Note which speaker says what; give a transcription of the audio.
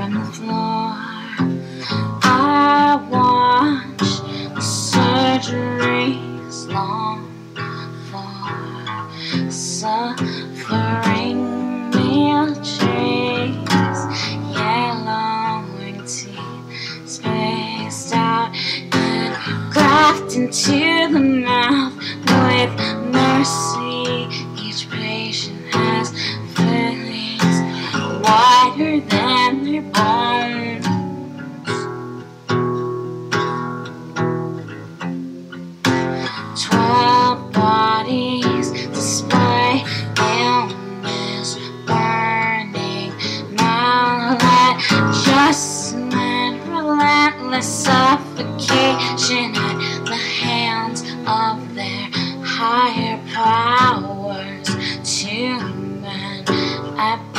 Speaker 1: from the floor. I watch the surgeries long for suffering meal trees, yellowing teeth spaced out and grafted into the mouth with mercy. Each patient has fillings wider than their bones. 12 bodies display illness, burning, maladjustment, relentless suffocation at the hands of their higher powers. To men